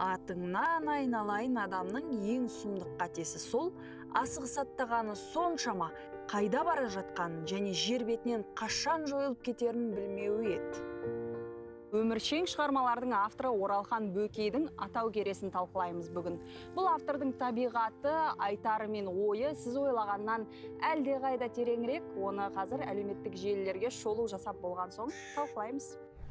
Атыңнан айналайын адамның ең сұмдық қатесі сол, асығыс аттағаны соншама қайда бара жатқанын және жер бетінен қашан жойылып кетерін білмеуі еді. Өміршең шығармалардың авторы Оралхан Бөкейдің атау кересін талқылаймыз бүгін. Бұл автордың табиғаты, айтары мен ойы сіз ойлағаннан әлде қайда тереңірек, оны қазір әлеуметтік желілерге шолу жасап болған соң талқылаймыз.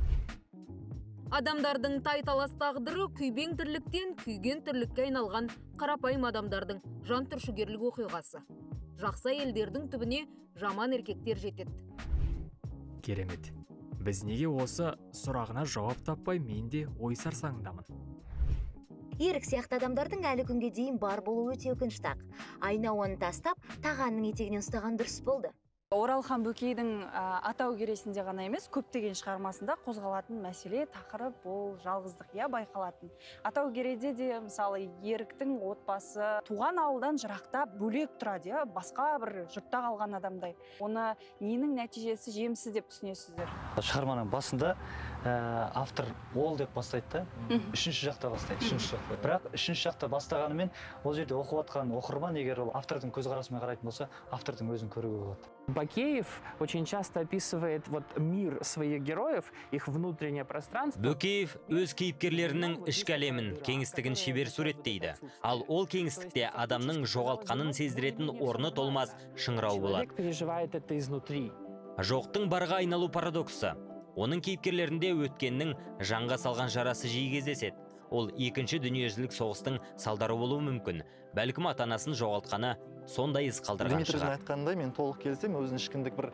Адамдардың тайталас тағдыры күйбең тірліктен күйген тірлікке айналған қарапайым адамдардың жан түршігерлік оқиғасы. Жақсы әйелдердің түбіне жаман еркектер жетеді. Керемет. Біз неге осы сұрағына жауап таппай мен де ой сарсаңдамын. Ерік сияқты адамдардың әлі күнге дейін бар болуы өте өкінішті. Айнауын тастап, тағанның етегінен ұстаған дұрыс болды. Оралхан Бөкейдің атау кересінде ғана емес, көптеген шығармасында қозғалатын мәселе тақырып ол жалғыздық, байқалатын. Атау кереде де мысалы Еріктің отбасы туған ауылдан жырақта бөлек тұрады, басқа бір жұртта қалған адамдай. Оны ненің нәтижесі жемсіз деп түсінесіздер? Шығарманың басында автор ол деп бастайды, үшінші жақта бастайды, бірақ үшінші жақта бастағанымен ол жерде оқып отқан оқырман егер ол автордың көзқарасымен қарайтын болса, автордың өзін көруге болады. Бөкеев очень часто описывает мир своих героев, их внутреннее пространство. Бөкеев өз кейіпкерлерінің ішкі әлемін, кеңістігін шебер суреттейді. Ал ол кеңістікте адамның жоғалтқанын сездіретін орны толмас шыңырау болады. Человек переживает это изнутри. Жоқтың барға айналу парадоксы. Оның кейіпкерлерінде өткеннің жанға салған жарасы жиі кездеседі. Ол екінші дүниежүзілік соғыстың салдары болуы мүмкін. Бәлкім ата-анасын жоғалтқаны сондай із қалдырған шығар. Дмитрийдің айтқандай мен толық келісем, өзінің ішкіндік бір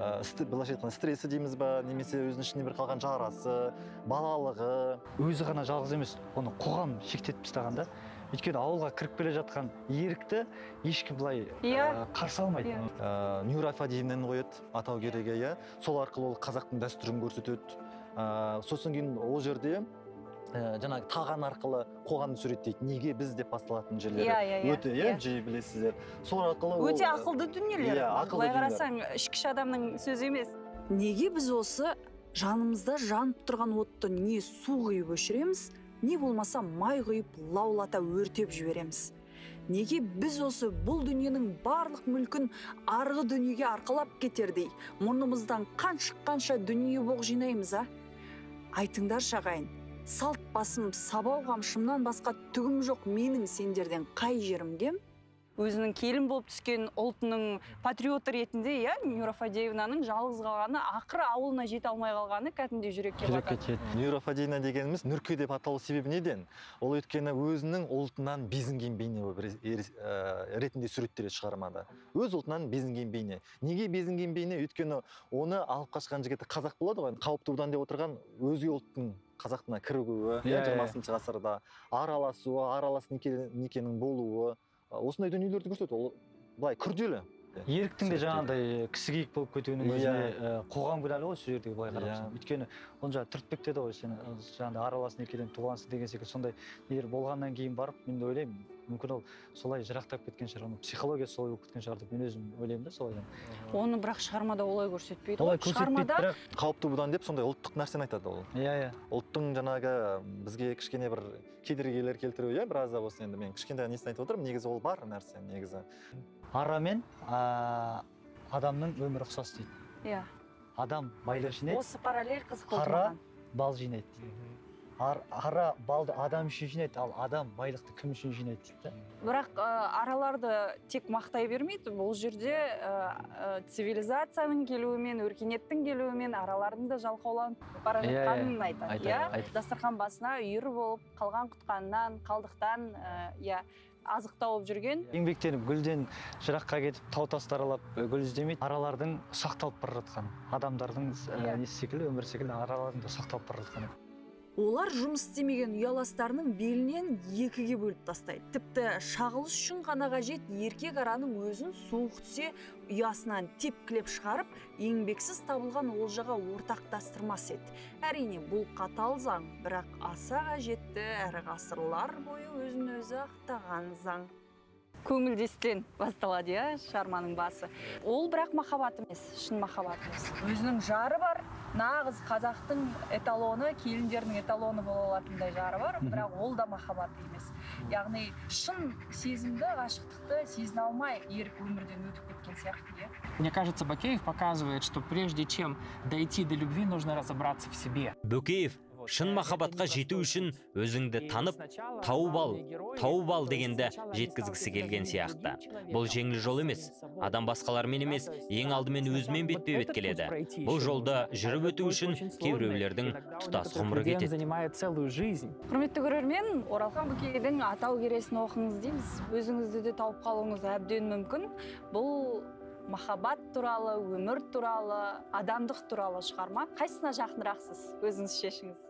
стресі дейміз ба, немесе өзінің ішінде бір қалған жарасы, балалығы. Өзі ғана жалғыз емес, оны қоғам шектетіп тастағанда, өйткені ауылға кіріп келе жатқан Ерікті ешкім былай қарсы алмайды. Нюрофадийнен қояды атау кереге, сол арқылы ол қазақтың дәстүрін көрсетеді. Сосын кейін ол жерде жаңағы таған арқылы қоғамды суреттейді. Неге біз деп басталатын жерлері өте жиі білесіздер. Сол арқылы өте ақылды дүниелер. Былай қарасаң, ішкіш адамның сөзі емес. Неге біз осы жанымызда жанып тұрған отты не су құйып өшіреміз, не болмаса май құйып лаулата өртеп жібереміз? Неге біз осы бұл дүниенің барлық мүлкін арғы дүниеге арқалап кетердей, мұрнымыздан қан шыққанша дүние боқ жинаймыз, Айтыңдар шағайын, салт басым сабау қамшымнан басқа түгім жоқ менің сендерден қай жерім кем? Өзінің келін болып түскен ұлтының патриоты ретінде, Нюрофадеевнаның жалғыз қалғаны, ақыры ауылына жете алмай қалғаны кәдімгідей жүрекке батады. Нюрофадеевна дегеніміз Нұрке деп аталу себебі неден? Ол өйткені өзінің ұлтынан безінген бейне ретінде суреттеледі шығармада. Өз ұлтынан безінген бейне. Неге безінген бейне? Өйткені оны алып қашқан жігіті қазақ болады ғой. Қауіпті ұлдан деп отырған өзге ұлттың қазақтына кірігуі, 20 ғасырда араласуы, аралас некенің болуы, осындай дүниелерді көрсетеді. Ол былай күрделі. Еріктің де жаңағыдай кісі кейік болып кетуінің өзіне қоғам кінәлі ғой сол жердегі былай қарап. Өйткені оны жаңа түртпек деді ғой, сен жаңағыдай аралас некеден туғансың деген секілді сондай нелер болғаннан кейін барып, мен ойлаймын, мүмкін ол солай жырақтап кеткен шығар, оның психологиясы солай болып кеткен шығар деп мен өзім ойлаймын да солайдан. Оны бірақ шығармада олай көрсетпейді. Олай көрсетпейді, бірақ қауіпті бұдан деп сондай ұлттық нәрсені айтады ол. Ұлттың жаңағы бізге кішкене бір кедергілер келтіру, біраз да болсын, енді мен кішкентай несін айтып отырмын, негізі ол бар нәрсе, негізі. Ара мен адамның өмірі ұқсас дейді. Адам байлық жинайды. Осы параллель қызық болды. Ара бал жинайды. Ара балды адам үшін жинайды, ал адам байлықты кім үшін жинайды дейді. Бірақ араларды тек мақтай бермейді. Бұл жерде цивилизацияның келуімен, өркениеттің келуімен аралардың да жалқауланып бара жатқанын айтады. Дастархан басына үйір болып, қалған құтқаннан, қалдықтан, азық тауып жүрген. Еңбектеніп гүлден жыраққа кетіп тау тасты аралап гүл іздемейді. Аралардың сақталып бара жатқан, адамдардың несі секілді, өмір секілді аралардың да сақталып бара жатқан. Олар жұмыс істемеген ұяластарының белінен екіге бөліп тастайды. Тіпті шағылыс үшін ғана қажет еркек араның өзін суық түсе ұясынан тепкілеп шығарып, еңбексіз табылған олжаға ортақтастырмас еді. Әрине, бұл қатал заң, бірақ аса қажетті әрі ғасырлар бойы өзін өзі ақтаған заң. Көңілдестен басталады, шығарманың басы. Ол бірақ махаббат емес, шын махаббат емес. Өзінің жары бар, нағыз қазақтың эталоны, келіндердің эталоны бола алатындай жары бар, бірақ ол да махаббат емес. Яғни шын сезімді, ғашықтықты сезіне алмай ерік өмірден өтіп кеткен сияқты, иә. Мне кажется, Бакеев показывает, что прежде чем дойти до любви, нужно разобраться в себе. Бөкеев шын махаббатқа жету үшін өзіңді танып, тауып ал дегенді жеткізгісі келген сияқты. Бұл жеңіл жол емес. Адам басқалармен емес, ең алдымен өзімен бетпе-бет келеді. Бұл жолда жүріп өту үшін кейбіреулердің тұтас ғұмыры кетеді. Құрметті көрермен, Оралхан Бөкейдің Атау кересін оқыңыз дейміз. Өзіңізді де тауып қалуыңыз әбден мүмкін. Бұл махаббат туралы, өмір туралы, адамдық туралы шығарма. Қайсысына жақынырақсыз? Өзіңіз шешіңіз.